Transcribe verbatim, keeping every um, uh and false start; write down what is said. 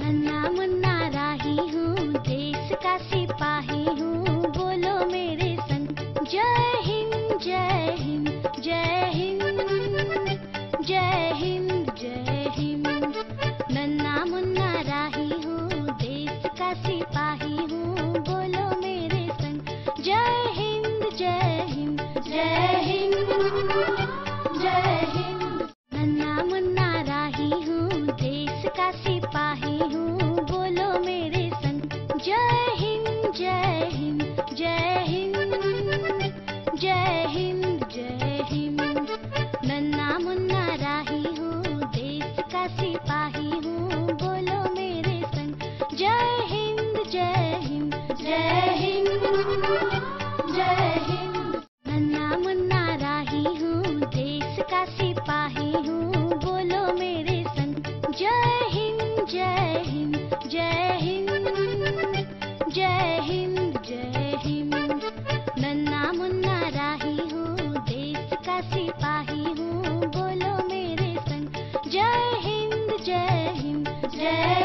नन्हा मुन्ना राही हूँ, देश का सिपाही हूँ, बोलो मेरे संग जय हिंद जय हिंद जय हिंद जय हिंद जय हिंद। नन्हा मुन्ना राही हूँ, देश का सिपाही हूँ, बोलो मेरे संग जय हिंद जय हिंद जय हिंद जय हिंद। नन्हा मुन्ना राही हूँ, देश का सिपाही हूँ, बोलो मेरे संग जय हिंद जय हिंद जय हिंद जय हिंद जय हिंद। नन्हा मुन्ना राही हूँ, देश का सिपाही हूँ, बोलो मेरे संग जय हिंद जय हिंद जय हिंद जय हिंद। नन्हा मुन्ना राही हूँ, देश का सिपाही हूँ, बोलो मेरे संग जय हिंद जय हिंद जय हिंद जय हिंद जय हिंद। नन्हा मुन्ना राही हूँ, देश का सिपाही हूँ, बोलो मेरे संग जय हिंद जय हिंद जय